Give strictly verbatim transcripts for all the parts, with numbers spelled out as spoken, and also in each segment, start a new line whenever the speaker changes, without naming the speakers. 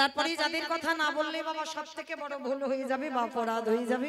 তারপরে যাদের কথা না বললে বাবা সব থেকে বড় ভুল হয়ে যাবে বা অপরাধ হয়ে যাবে।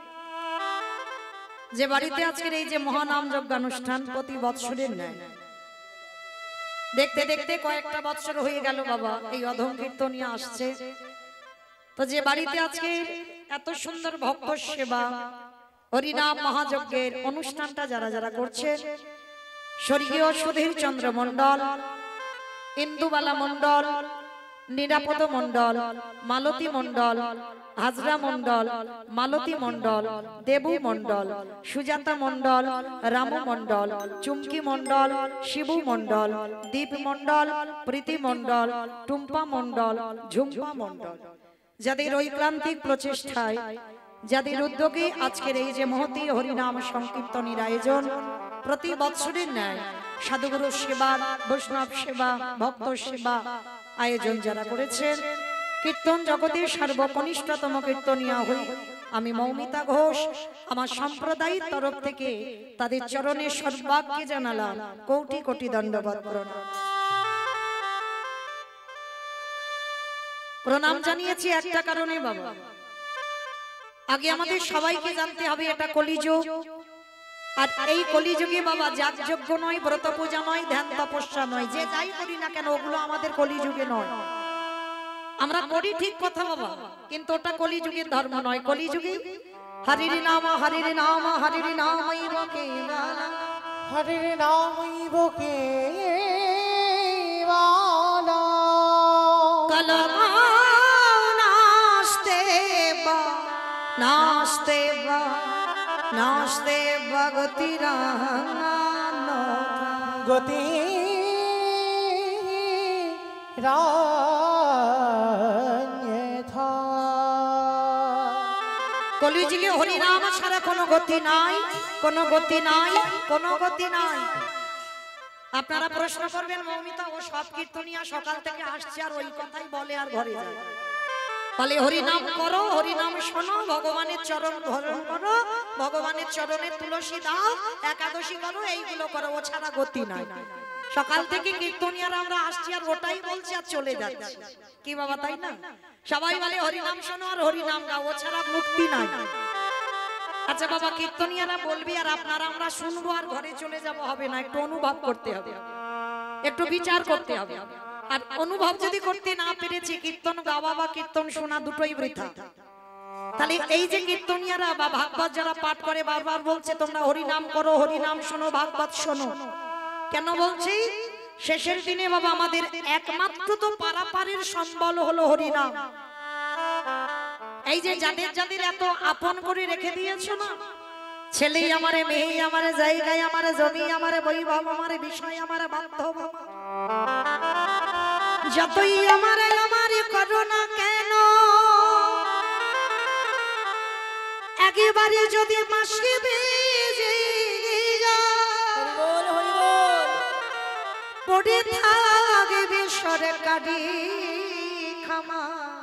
যে বাড়িতে আজকের এই যে মহানাম যজ্ঞানুষ্ঠান প্রতি বৎসরের ন্যায় দেখতে দেখতে কয়েকটা বৎসর হয়ে গেল বাবা, এই অধম কীর্তনিয়া আসছে। তো যে বাড়িতে আজকে এত সুন্দর ভক্ত সেবা হরিনাম মহাযজ্ঞের অনুষ্ঠানটা যারা যারা করছে, স্বর্গীয় সুধীর চন্দ্র মন্ডল, ইন্দুবালা মন্ডল, নিরাপদ মন্ডল, মালতী মন্ডল, হাজরা মন্ডল, মালতী মন্ডল, দেবু মন্ডল, সুজাতা মন্ডল, রামু মন্ডল, চুমকি মন্ডল, শিবু মন্ডল, দীপ মন্ডল, প্রীতি মন্ডল, টুম্পা মন্ডল, ঝুম্পা মন্ডল, যাদের ঐক্রান্তিক প্রচেষ্টায়, যাদের উদ্যোগে আজকের এই যে মহতী হরিনাম সংকীর্তনীর আয়োজন প্রতি বৎসরের ন্যায় সাধুগুরু সেবা, বৈষ্ণব সেবা, ভক্ত সেবা আয়োজন যারা করেছেন, কীর্তন জগতের সর্বকনিষ্ঠতম কীর্তনিয়া হই আমি মৌমিতা ঘোষ আমার সম্প্রদায়ের তরফ থেকে তাদের চরণে সর্বাগ্যে জানালাম কোটি কোটি দণ্ডবত প্রণাম। প্রণাম জানিয়েছি একটা কারণে বাবা, আগে আমাদের সবাইকে জানতে হবে এটা কলিযুগ, আর এই কলিযুগে বাবা যাগযজ্ঞ নয়, ব্রত পূজা নয়, ধ্যান তপস্যা নয়, যে যাই করি না কেন ওগুলো আমাদের কলিযুগে নয়। আমরা করি ঠিক কথা বাবা, কিন্তু ওটা কলিযুগের ধর্ম নয়। কলিযুগে হরির নাম হরির নাম হরির নামৈব কেবলম
হরির নামৈব কেবলম
কলমা নাস্তে বা নাস্তে বা নাস্তে ভগতিরান
গতি রান্যথা।
কলিযুগে হরিনাম ছাড়া কোনো গতি নাই, কোনো গতি নাই, কোনো গতি নাই। আপনারা প্রশ্ন করবেন মৌমিতা ও সব কীর্তনিয়া সকাল থেকে আসছে আর ওই কথাই বলে আর ঘরে যায়, বলে হরিনাম করো, হরিনাম শোনো, ভগবানের চরণ ধারণ করো, ভগবানের চরণে তুলসী দাও, একাদশী করো, এইগুলো করো, ও ছাড়া গতি নাই। সকাল থেকে কীর্তনিয়ারা আমরা আসছি আর ওটাই বলছি আর চলে যাচ্ছে, কি বাবা তাই না? সবাই বলে হরিনাম শোনো আর হরিনাম গাও, ও ছাড়া মুক্তি নাই। আচ্ছা বাবা, কীর্তনিয়ারা বলবি আর আপনারা আমরা শুনবো আর ঘরে চলে যাব হবে না, একটু অনুভব করতে হবে, একটু বিচার করতে হবে। আর অনুভব যদি করতে না পেরেছি, কীর্তন গাওয়া বা কীর্তন শোনা দুটোই বৃথা। তাহলে এই যে কীর্তনিয়ারা বা ভাগবত যারা পাঠ করে বারবার বলছে তোমরা হরিনাম করো, হরিনাম শোনো, ভাগবত শোনো, কেন বলছি? শেষের দিনে বাবা আমাদের একমাত্র তো পারাপারের সম্বল হলো হরিনাম। এই যে যাদের যাদের এত আপন করে রেখে দিয়েছো না, ছেলে আমারে, মেয়ে আমারে, জায়গায় আমারে, জমি আমারে, বৈভব আমারে, বিষয় আমারে, বান্ধব যতই আমারে আমারে করো না কেন, একেবারে যদি মাসি বেজে পড়ে থাকবে সরকারি খামা,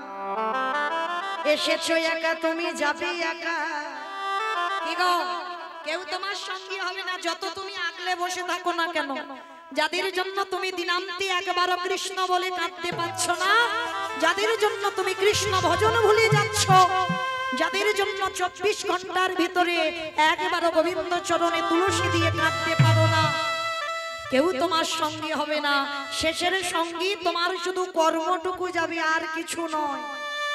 এসেছো একা তুমি যাবে একা, কি গো কেউ তোমার সঙ্গী হবে না, যত তুমি আগলে বসে থাকো না কেন। যাদের জন্য তুমি দিনান্তে একবারও কৃষ্ণ বলে কাঁদতে পারছ না, যাদের জন্য তুমি কৃষ্ণ ভজন ভুলে যাচ্ছ, যাদের জন্য চব্বিশ ঘন্টার ভিতরে একবারও গোবিন্দ চরণে তুলসী দিয়ে কাঁদতে পারো না, কেউ তোমার সঙ্গী হবে না। শেষের সঙ্গী তোমার শুধু কর্মটুকু যাবে, আর কিছু নয়।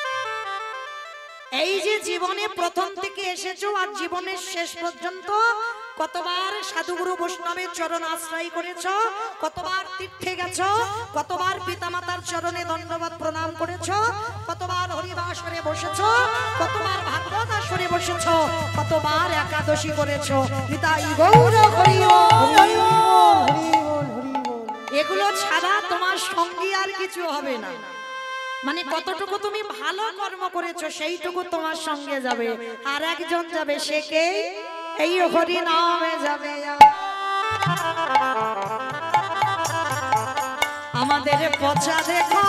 এই যে জীবনে প্রথম থেকে এসেছো আর জীবনের শেষ পর্যন্ত কতবার সাধুগুরু বৈষ্ণবের চরণ আশ্রয় করেছো, কতবার তীর্থে গেছো, কতবার পিতামাতার চরণে দণ্ডবত প্রণাম করেছো, কতবার হরিবাসরে বসেছো, কতবার ভাগবত আসরে বসেছো, কতবার একাদশী করেছো। নিতাই গৌর হরি বল। এগুলো ছাড়া তোমার সঙ্গী আর কিছু হবে না। মানে কতটুকু তুমি ভালো কর্ম করেছো সেইটুকু তোমার সঙ্গে যাবে, আর একজন যাবে, সে কে? এই হরি নামে যাবে। আমাদের পচা দেখো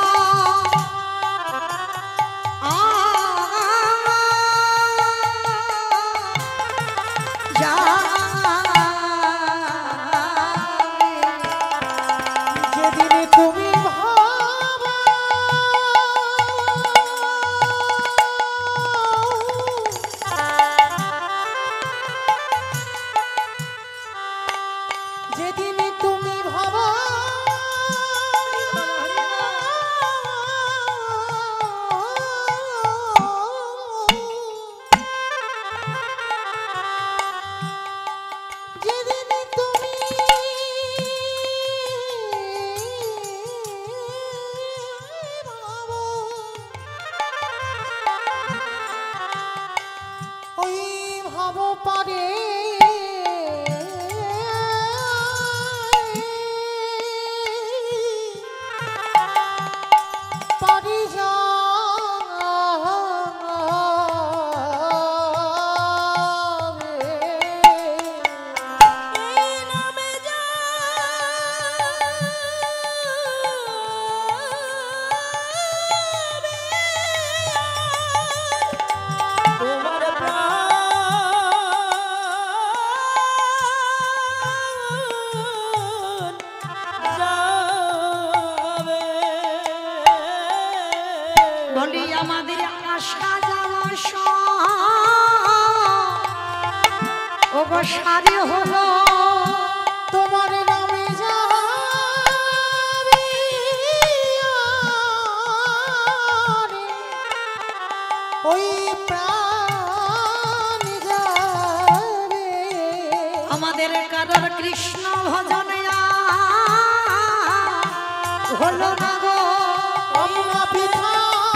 যা
যেদিনে তুমি ভাবা
বলি আমাদের আশা যাওয়া ও গো সারি হলো
তোমার নামে যাবে ওই প্রাণ যাবে
আমাদের কারোর কৃষ্ণ ভজনে হলো না গো
আমরা পিতা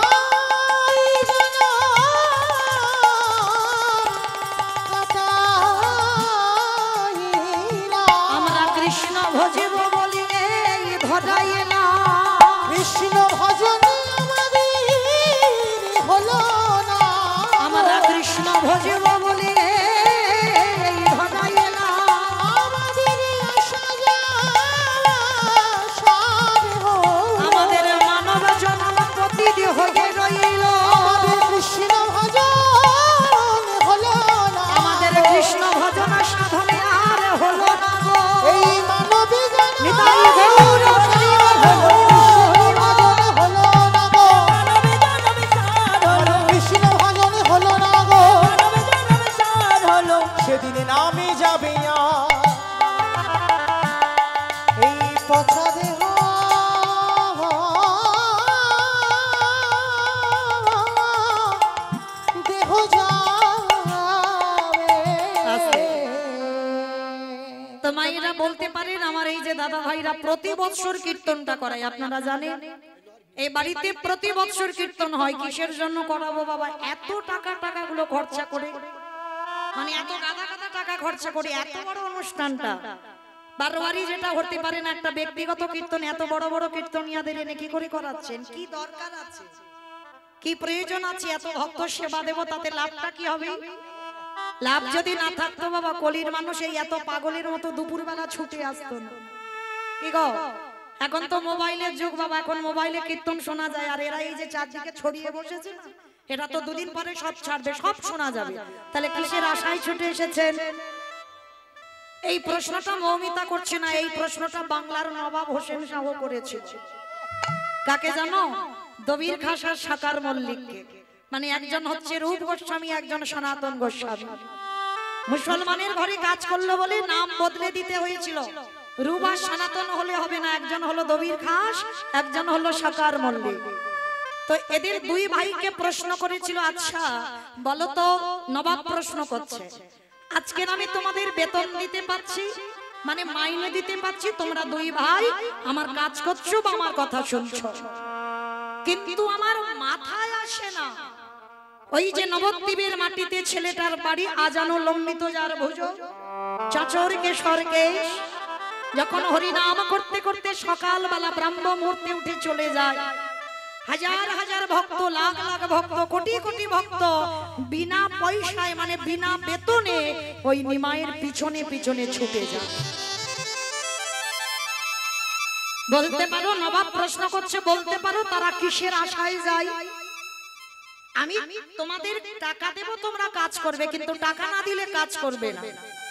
কৃষ্ণ ভজিব বলি এই ধরাইলা
কৃষ্ণ ভজন আমাদের হলো না
আমরা কৃষ্ণ ভজিব বলি এই ধরাইলা
আমাদের আশা যাওয়া সব হলো
আমাদের মানব জন্ম প্রতিদি হয়ে রইল
আমাদের কৃষ্ণ ভজন হলো না
আমাদের কৃষ্ণ ভজন সাধনে আর হলো না গো
এই মানবী
নিতাই গৌর হরি
কৃষ্ণ ভজন হলো না গো সেদিনে নামে যাবে এই পচা দেহ দেহ যাবে
তো মায়েরা বলতে পারেন আমার এই যে দাদা ভাইরা প্রতি বছর কীর্তনটা করায় আপনারা জানেন এই বাড়িতে প্রতি বছর কীর্তন হয় কিসের জন্য করাবো বাবা এত টাকা টাকাগুলো খরচা করে মানে এত গাদা গাদা টাকা খরচা করে এত বড় অনুষ্ঠানটা বারবারই যেটা হতে পারে না একটা ব্যক্তিগত কীর্তন এত বড় বড় কীর্তনিয়াদের এনে কি করে করাচ্ছেন কি দরকার আছে কি প্রয়োজন আছে এত ভক্ত সেবা দেব তাতে লাভটা কি হবে লাভ যদি না থাকতো বাবা কলির মানুষ এই এত পাগলের মতো দুপুরবেলা ছুটে আসতো না কি গো এখন তো মোবাইলের যুগ বাবা এখন মোবাইলে কীর্তন শোনা যায় আর এরা এই যে চারদিকে ছড়িয়ে বসেছে না এটা তো দুদিন পরে সব ছাড়বে সব শোনা যাবে তাহলে কিসের আশায় ছুটে এসেছেন এই প্রশ্নটা মৌমিতা করছে না এই প্রশ্নটা বাংলার নবাব হোসেন শাহ করেছে কাকে জানো দবির খাসার সাকার মল্লিককে মানে একজন হচ্ছে রূপ গোস্বামী একজন সনাতন গোস্বামী মুসলমানের ঘরে কাজ করলো বলে নাম বদলে দিতে হয়েছিল রূপ আর সনাতন হলে হবে না একজন হলো দবির খাস একজন হলো সাকার মল্লিক তো এদের দুই ভাইকে প্রশ্ন করেছিল আচ্ছা বলো তো নবাব প্রশ্ন করছে আজকে আমি তোমাদের বেতন দিতে পাচ্ছি মানে মাইনে দিতে পাচ্ছি তোমরা দুই ভাই আমার কাজ করছো বা আমার কথা শুনছো কিন্তু আমার মাথায় আসে না ওই যে নবদ্বীপের মাটিতে ছেলেটার বাড়ি আজানো লম্বিত যার ভুজ চাচর কেশর কেশ যখন হরিনাম করতে করতে সকালবেলা ব্রাহ্ম মুহূর্তে উঠে চলে যায় হাজার হাজার ভক্ত লাখ লাখ ভক্ত কোটি কোটি ভক্ত বিনা পয়সায় মানে বিনা বেতনে ওই নিমাইয়ের পিছনে পিছনে ছুটে যায় বলতে পারো নবাব প্রশ্ন করছে বলতে পারো তারা কিসের আশায় যায় আমি তোমাদের টাকা দেব তোমরা কাজ করবে কিন্তু টাকা না দিলে কাজ করবে না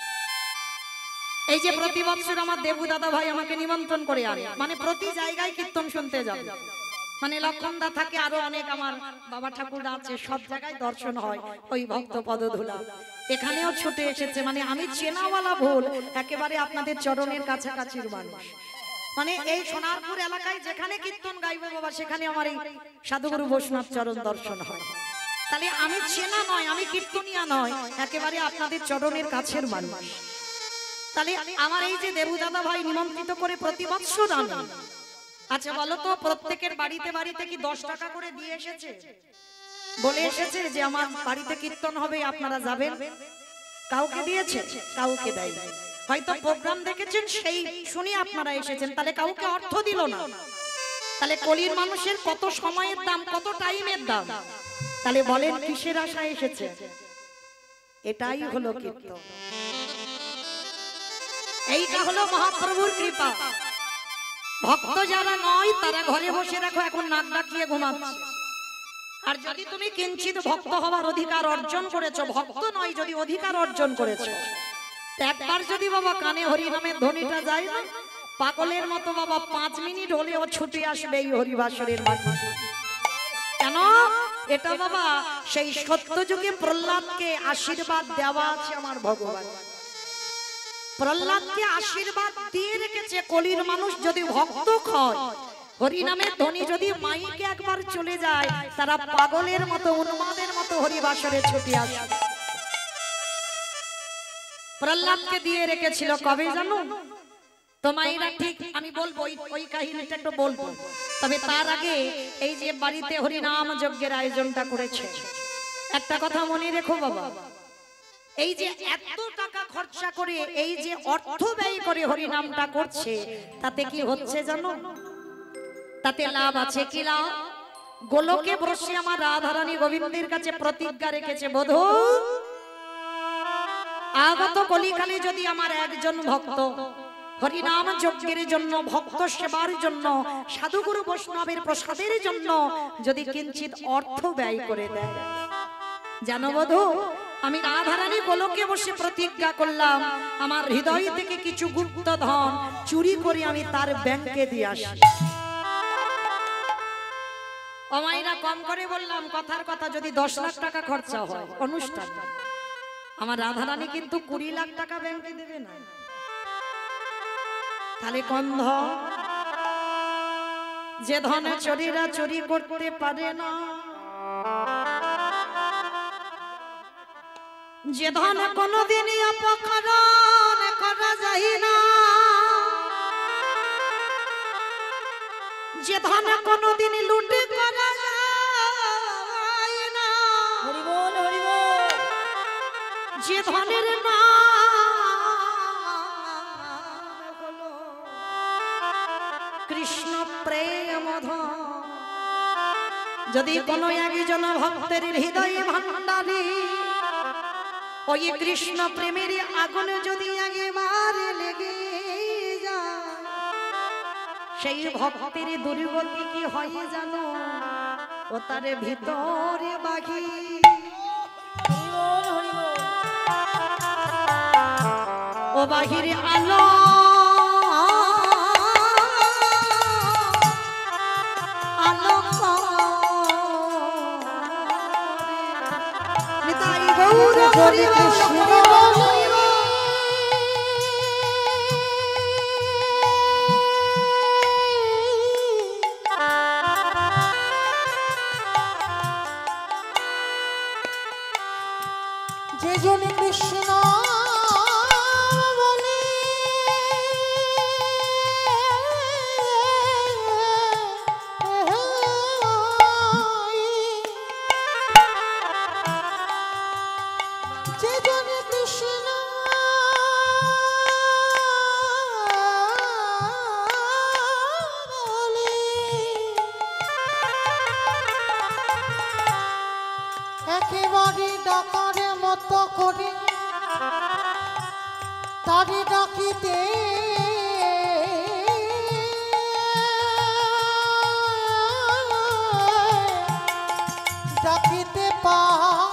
এই যে প্রতি বছর আমার দেবু দাদা ভাই আমাকে নিমন্ত্রণ করে আনে মানে প্রতি জায়গায় কীর্তন শুনতে যাবে মানে লক্ষণদা থাকে আরো অনেক আমার বাবা ঠাকুর আছে সব জায়গায় দর্শন হয় ওই ভক্ত পদধূলা এখানেও ছুটে এসেছে মানে আমি চেনাওয়ালা ভুল একেবারে আপনাদের চরণের কাছাকাছির মানুষ মানে এই সোনারপুর এলাকায় যেখানে কীর্তন গাইবে বাবা সেখানে আমার এই সাধুগুরু বৈষ্ণব চরণ দর্শন হয় তাহলে আমি চেনা নয় আমি কীর্তনিয়া নয় একেবারে আপনাদের চরণের কাছের মানুষ তাহলে আমার এই যে দেবু দাদা ভাই নিমন্ত্রিত করে প্রতি বছর আনে আচ্ছা বলো তো প্রত্যেকের বাড়িতে বাড়িতে কি দশ টাকা করে দিয়ে এসেছে বলে এসেছে যে আমার বাড়িতে কীর্তন হবে আপনারা যাবেন কাউকে দিয়েছে কাউকে দেয় হয়তো প্রোগ্রাম দেখেছেন সেই শুনে আপনারা এসেছেন তাহলে কাউকে অর্থ দিল না তাহলে কলির মানুষের কত সময়ের দাম কত টাইমের দাম তাহলে বলেন কিসের আশায় এসেছে এটাই হলো কীর্তন এইটা হলো মহাপ্রভুর কৃপা ভক্ত যারা নয় তারা ঘরে বসে রাখো এখন নাক ডাকিয়ে ঘুমাচ্ছে আর যদি তুমি কিঞ্চিত ভক্ত হওয়ার অধিকার অর্জন করেছো ভক্ত নয় যদি অধিকার অর্জন করেছো একবার যদি বাবা কানে হরি নামের ধ্বনিটা যায় না পাগলের মতো বাবা পাঁচ মিনিট হলেও ছুটে আসবে এই হরিবাসরের মাঝে কেন এটা বাবা সেই সত্য যুগে প্রহ্লাদকে আশীর্বাদ দেওয়া আছে আমার ভগবান। প্রহ্লাদকে আশীর্বাদ দিয়ে রেখেছে কলির মানুষ যদি ভক্ত হয়, হরিনামের ধ্বনি যদি মাইকে একবার চলে যায়, তারা পাগলের মতো উন্মাদের মতো হরিবাসরে ছুটে আসে। প্রহ্লাদকে দিয়ে রেখেছিল কবে জানো? তো মায়েরা ঠিক আমি বলবো ওই কাহিনীটা একটু বলবো, তবে তার আগে এই যে বাড়িতে হরিনাম যজ্ঞের আয়োজনটা করেছে, একটা কথা মনে রেখো বাবা, এই যে এত টাকা খরচা করে এই যে অর্থ ব্যয় করে হরিনামটা করছে, তাতে কি হচ্ছে জানো? তাতে লাভ আছে কি লাভ? গোলকে বসে আমার রাধারানী গোবিন্দের কাছে প্রতিজ্ঞা রেখেছে, বধূ আগত কলিকালে যদি আমার একজন ভক্ত হরিনাম যজ্ঞের জন্য, ভক্ত সেবার জন্য, সাধুগুরু বৈষ্ণবের প্রসাদের জন্য যদি কিঞ্চিত অর্থ ব্যয় করে দেয়, জানো বধূ, আমি রাধারানী গোলকে বসে প্রতিজ্ঞা করলাম আমার হৃদয় থেকে কিছু গুপ্ত ধন চুরি করে আমি তার ব্যাংকে দিয়ে আসি। অমাইরা কম করে বললাম, কথার কথা যদি দশ লাখ টাকা খরচা হয় অনুষ্ঠান, আমার রাধারানী কিন্তু কুড়ি লাখ টাকা ব্যাংকে দেবে না। তাহলে কম ধন, যে ধনে চোরেরা চুরি করতে পারে না, যে ধন কোনদিনই অপকরণ করা যায় না, যে ধন কোনদিন লুটে করা যায় না,
হরি বল হরি বল,
যে ধনের নাম হলো কৃষ্ণ প্রেম ধন, যদি কোনো একজন ভক্তের হৃদয়ে ভান্ডারে ওই কৃষ্ণ প্রেমের আগুন যদি একেবারে লেগে যায়, সেই ভক্তের দুর্গতি কি হয় জানো? ও তার ভিতরে বাঘি, ও বাহিরে আলো আলো নিতাই গৌর হরি কৃষ্ণ
যে জন কৃষ্ণ বলে যে জন কৃষ্ণ বলে একেবারে ডাকারে মতো করে তারে ডাকিতে ডাকিতে পা